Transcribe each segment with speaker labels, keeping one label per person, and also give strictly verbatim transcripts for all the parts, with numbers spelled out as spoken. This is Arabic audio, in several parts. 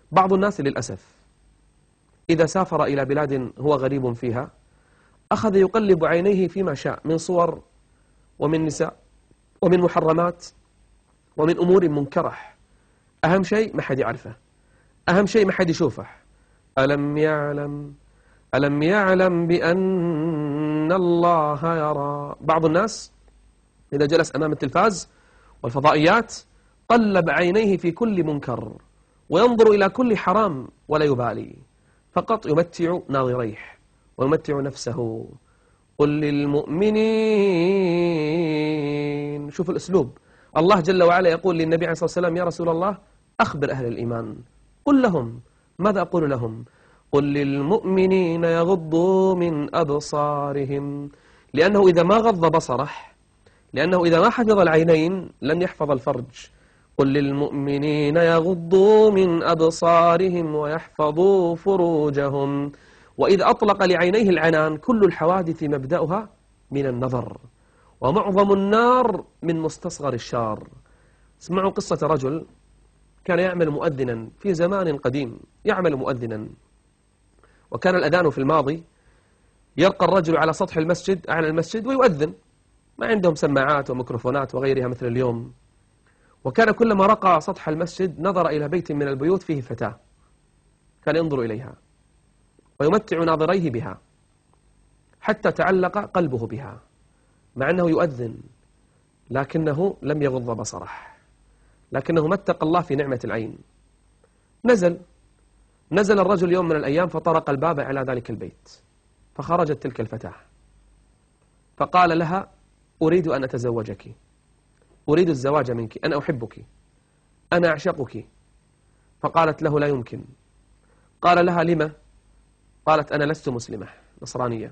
Speaker 1: بعض الناس للأسف إذا سافر إلى بلاد هو غريب فيها أخذ يقلب عينيه فيما شاء من صور ومن نساء ومن محرمات ومن أمور منكرة. أهم شيء ما حد يعرفه، أهم شيء ما حد يشوفه. ألم يعلم ألم يعلم بأن الله يرى. بعض الناس إذا جلس أمام التلفاز والفضائيات قلب عينيه في كل منكر وينظر إلى كل حرام ولا يبالي، فقط يمتع ناظريه ويمتع نفسه. قل للمؤمنين، شوف الأسلوب. الله جل وعلا يقول للنبي عليه الصلاة والسلام: يا رسول الله أخبر أهل الإيمان. قل لهم. ماذا أقول لهم؟ قل للمؤمنين يغضوا من أبصارهم، لأنه إذا ما غض بصره، لأنه إذا ما حفظ العينين لن يحفظ الفرج. قل للمؤمنين يغضوا من أبصارهم ويحفظوا فروجهم. وإذا أطلق لعينيه العنان كل الحوادث مبدأها من النظر، ومعظم النار من مستصغر الشار. اسمعوا قصة رجل كان يعمل مؤذنا في زمان قديم، يعمل مؤذنا، وكان الأذان في الماضي يرقى الرجل على سطح المسجد أعلى المسجد ويؤذن، ما عندهم سماعات وميكروفونات وغيرها مثل اليوم. وكان كلما رقى سطح المسجد نظر إلى بيت من البيوت فيه فتاة، كان ينظر إليها ويمتع ناظريه بها حتى تعلق قلبه بها، مع أنه يؤذن لكنه لم يغض بصره، لكنه متق الله في نعمة العين. نزل نزل الرجل يوم من الأيام فطرق الباب على ذلك البيت، فخرجت تلك الفتاة فقال لها: أريد أن أتزوجك، أريد الزواج منك، أنا أحبك، أنا أعشقك. فقالت له: لا يمكن. قال لها: لما؟ قالت: أنا لست مسلمة، نصرانية.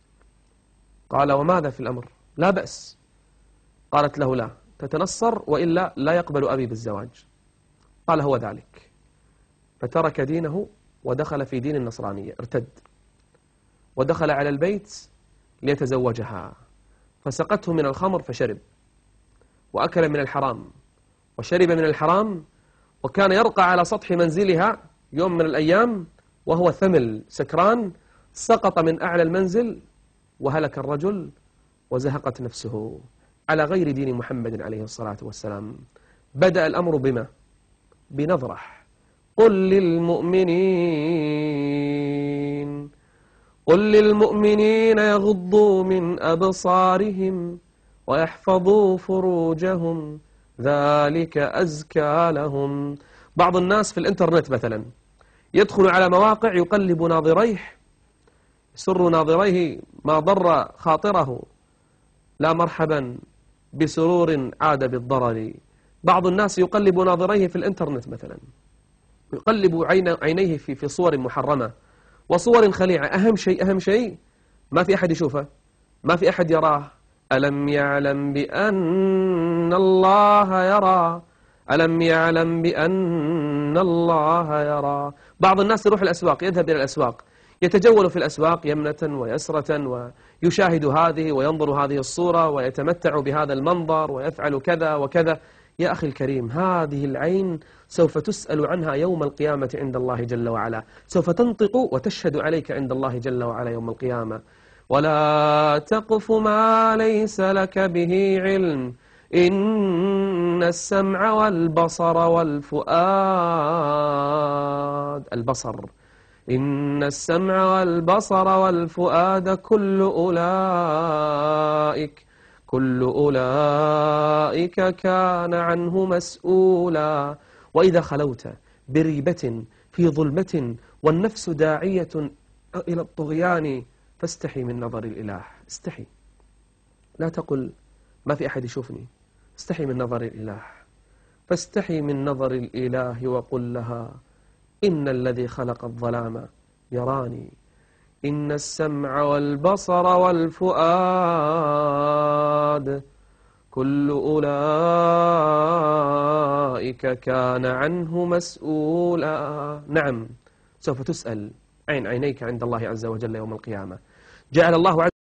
Speaker 1: قال: وماذا في الأمر؟ لا بأس. قالت له: لا، تتنصر وإلا لا يقبل أبي بالزواج. قال: هو ذلك. فترك دينه ودخل في دين النصرانية، ارتد ودخل على البيت ليتزوجها، فسقته من الخمر فشرب، وأكل من الحرام وشرب من الحرام، وكان يرقى على سطح منزلها يوم من الأيام وهو ثمل سكران، سقط من أعلى المنزل وهلك الرجل وزهقت نفسه على غير دين محمد عليه الصلاة والسلام. بدأ الأمر بما؟ بنظرة. قل للمؤمنين قل للمؤمنين يغضوا من أبصارهم ويحفظوا فروجهم ذلك أزكى لهم. بعض الناس في الإنترنت مثلا يدخل على مواقع يقلب ناظريه، يسر ناظريه ما ضر خاطره، لا مرحبا بسرور عاد بالضرر. بعض الناس يقلب ناظريه في الإنترنت مثلا، يقلب عينيه في في صور محرمة وصور خليعة. أهم شيء أهم شيء ما في أحد يشوفه، ما في أحد يراه. ألم يعلم بأن الله يرى ألم يعلم بأن الله يرى. بعض الناس يروح الأسواق، يذهب إلى الأسواق، يتجول في الأسواق يمنة ويسرة ويشاهد هذه وينظر هذه الصورة ويتمتع بهذا المنظر ويفعل كذا وكذا. يا أخي الكريم، هذه العين سوف تسأل عنها يوم القيامة عند الله جل وعلا، سوف تنطق وتشهد عليك عند الله جل وعلا يوم القيامة. ولا تقف ما ليس لك به علم إن السمع والبصر والفؤاد البصر إن السمع والبصر والفؤاد كل أولئك كل أولئك كان عنه مسؤولا. وإذا خلوت بريبة في ظلمة والنفس داعية إلى الطغيان فاستحي من نظر الإله. استحي، لا تقل ما في أحد يشوفني، استحي من نظر الإله. فاستحي من نظر الإله وقل لها: إن الذي خلق الظلام يراني، إن السمع والبصر والفؤاد كل أولئك كان عنه مسؤولا. نعم، سوف تسأل عين عينيك عند الله عز وجل يوم القيامة. جعل الله